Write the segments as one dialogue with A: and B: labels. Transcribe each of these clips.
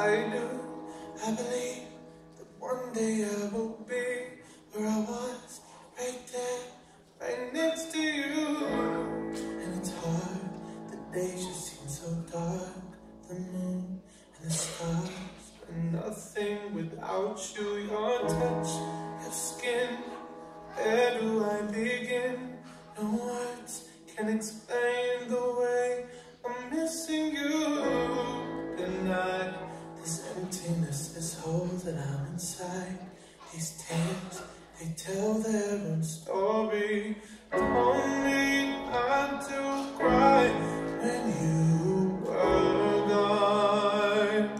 A: do. I believe that one day I will be where I was, right there, right next to you. And it's hard, the days just seem so dark, the moon and the stars are nothing without you. Your touch, your skin, where do I begin? No words can explain the way I'm missing you. Denied this emptiness, this hole that I'm inside. These tears, they tell their own story. Told me not to cry when you were gone,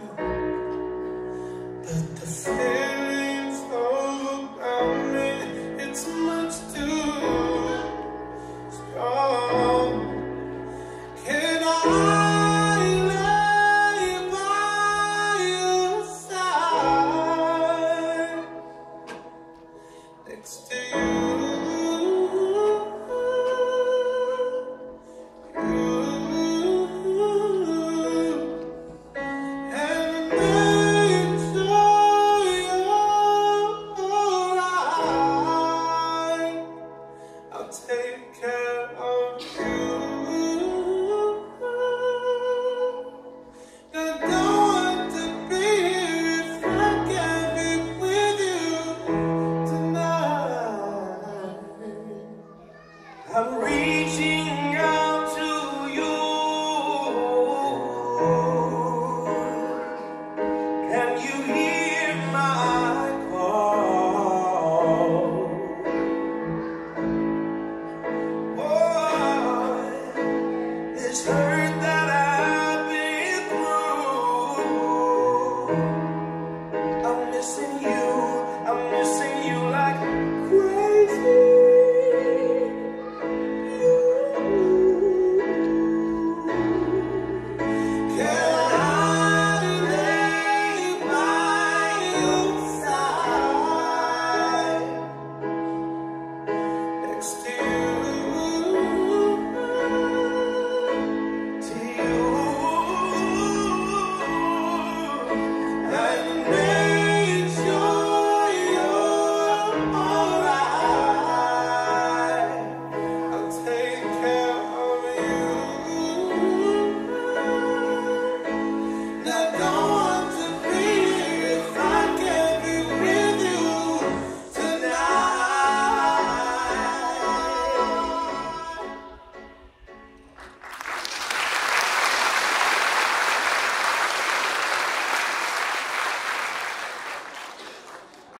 A: but the feelings overwhelming, it's much too strong. Can I lay by your side, next to you? Take care of you. I don't want to be here if I can't be with you tonight. I'm reaching out to you. Can you hear my call? This hurt that I've been through, I'm missing you like crazy. Can I lay by your side, next to you? Don't